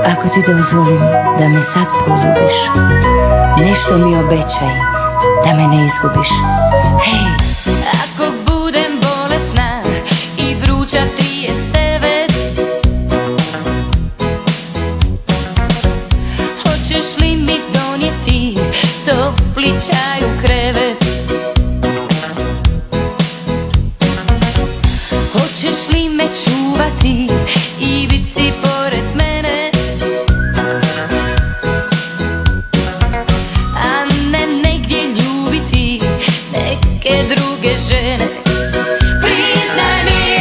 Ako ti dozvolim da me sad poljubiš, nešto mi obećaj da me ne izgubiš. Hej! Ako budem bolesna i vruća 39, hoćeš li mi donijeti topli čaj u krevet? Hoćeš li me čuvati i biti pored mene, a ne negdje ljubiti neke druge žene? Priznaj mi,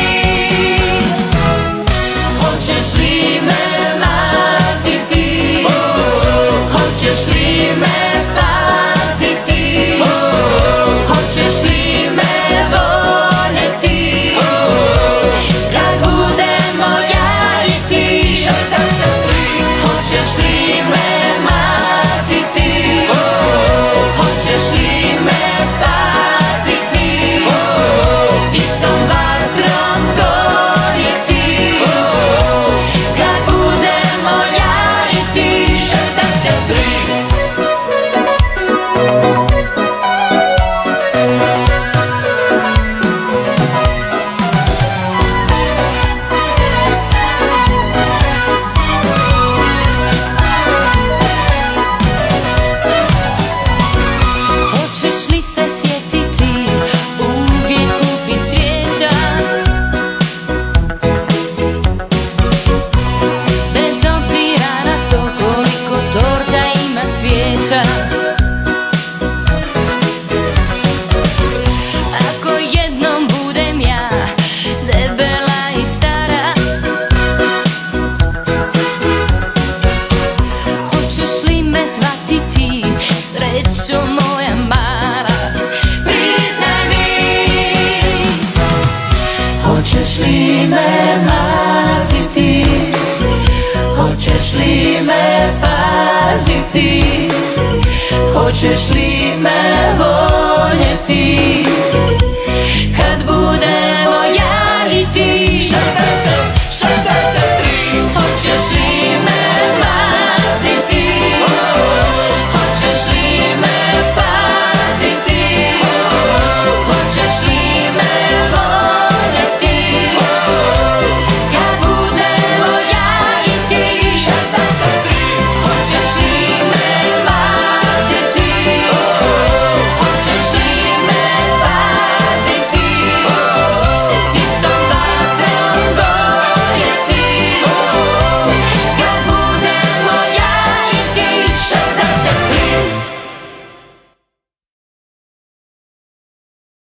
hoćeš li me maziti, hoćeš li me paziti, hoćeš li me voljeti, kad budemo ja i ti? Hoćeš li me maziti, hoćeš li me paziti, istom vatrom gorjeti, kad budemo ja i ti? 63. Hoćeš li se sjetiti uvijek kupit cvijeća, bez obzira na to koliko torta ima svijeća? Ako jednom budem ja debela i stara, hoćeš li me zvati ti srećo moja mala? Priznaj mi, hoćeš li me maziti, hoćeš li me paziti, hoćeš li me voljeti,